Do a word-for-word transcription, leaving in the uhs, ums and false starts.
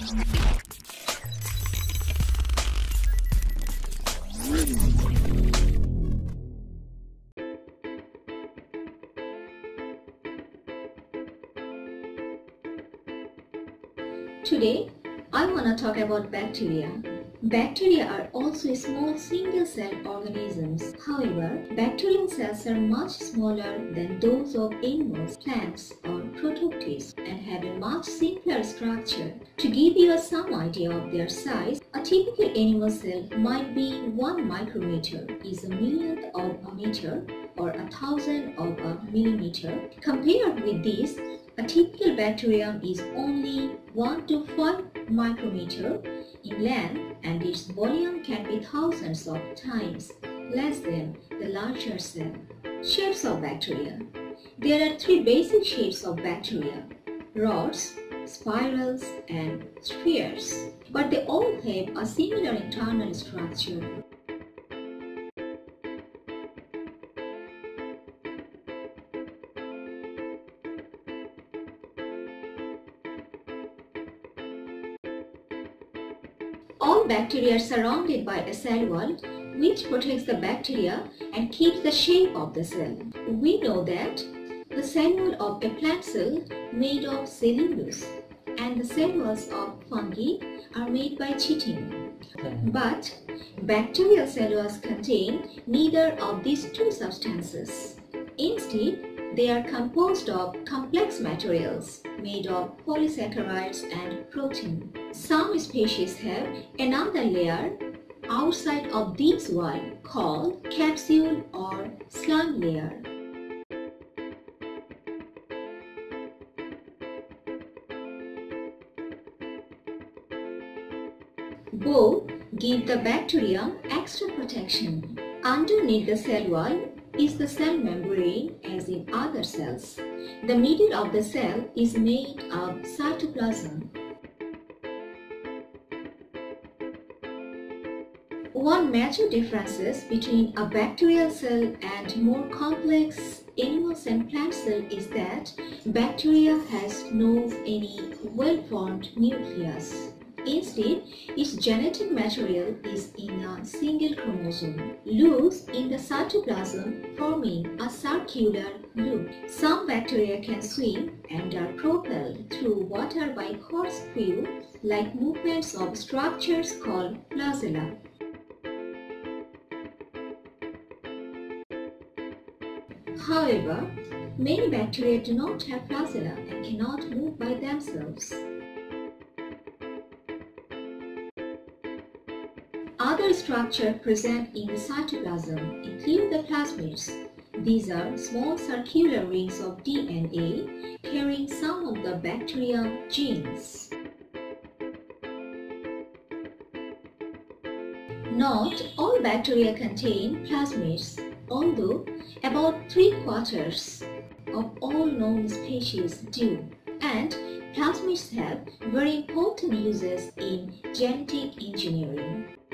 Today, I want to talk about bacteria. Bacteria are also small single-cell organisms. However, bacterial cells are much smaller than those of animals, plants, or protoctists and have a much simpler structure. To give you some idea of their size, a typical animal cell might be one micrometre, is a millionth of a metre, or a thousandth of a millimetre. Compared with this, a typical bacterium is only one to five micrometre in length and its volume can be thousands of times less than the larger cell. Shapes of bacteria. There are three basic shapes of bacteria: rods, spirals, and spheres. But they all have a similar internal structure. All bacteria are surrounded by a cell wall which protects the bacteria and keeps the shape of the cell. We know that the cell wall of a plant cell made of cellulose and the cell walls of fungi are made by chitin. But bacterial cell walls contain neither of these two substances. Instead, they are composed of complex materials made of polysaccharides and protein. Some species have another layer outside of this wall called capsule or slime layer. Both give the bacterium extra protection. Underneath the cell wall is the cell membrane as in other cells. The middle of the cell is made of cytoplasm. One major difference between a bacterial cell and more complex animals and plant cell is that bacteria has no any well-formed nucleus. Instead, its genetic material is in a single chromosome, loose in the cytoplasm, forming a circular loop. Some bacteria can swim and are propelled through water by corkscrew-like movements of structures called flagella. However, many bacteria do not have flagella and cannot move by themselves. Other structures present in the cytoplasm include the plasmids. These are small circular rings of D N A carrying some of the bacterial genes. Not all bacteria contain plasmids, although about three quarters of all known species do, and plasmids have very important uses in genetic engineering.